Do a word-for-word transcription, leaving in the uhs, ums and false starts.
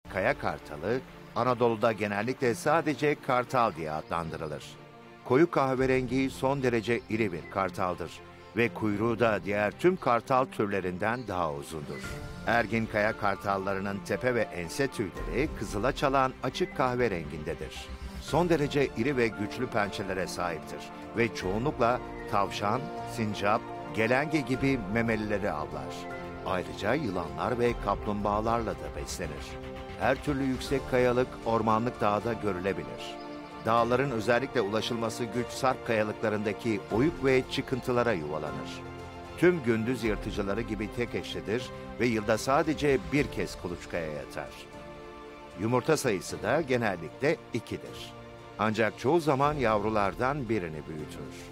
kaya kartalı, Anadolu'da genellikle sadece kartal diye adlandırılır. Koyu kahverengi son derece iri bir kartaldır ve kuyruğu da diğer tüm kartal türlerinden daha uzundur. Ergin kaya kartallarının tepe ve ense tüyleri kızıla çalan açık kahverengindedir. Son derece iri ve güçlü pençelere sahiptir ve çoğunlukla tavşan, sincap, gelenge gibi memelileri avlar. Ayrıca yılanlar ve kaplumbağalarla da beslenir. Her türlü yüksek kayalık, ormanlık dağda görülebilir. Dağların özellikle ulaşılması güç sarp kayalıklarındaki oyuk ve çıkıntılara yuvalanır. Tüm gündüz yırtıcıları gibi tek eşlidir ve yılda sadece bir kez kuluçkaya yatar. Yumurta sayısı da genellikle ikidir. Ancak çoğu zaman yavrulardan birini büyütür.